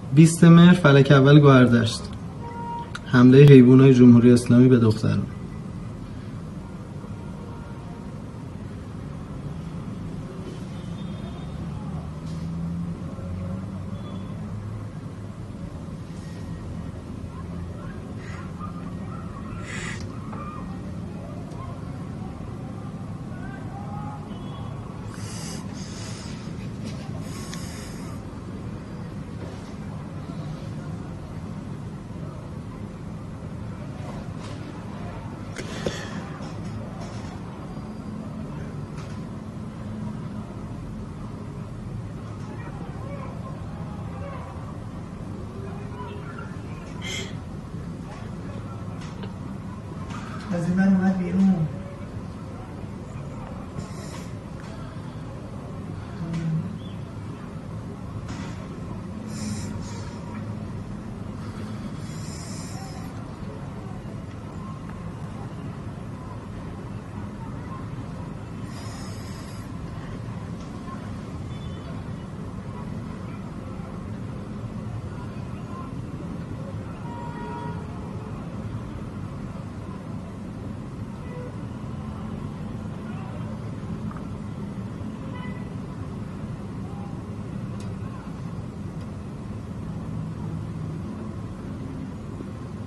20 مهر فلک اول گوهردشت. حمله حیوانات جمهوری اسلامی به دختران. از این من اومد بیرون.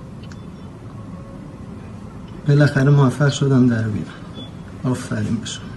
بالاخره موفق شدم در بیارم. آفرین بشم.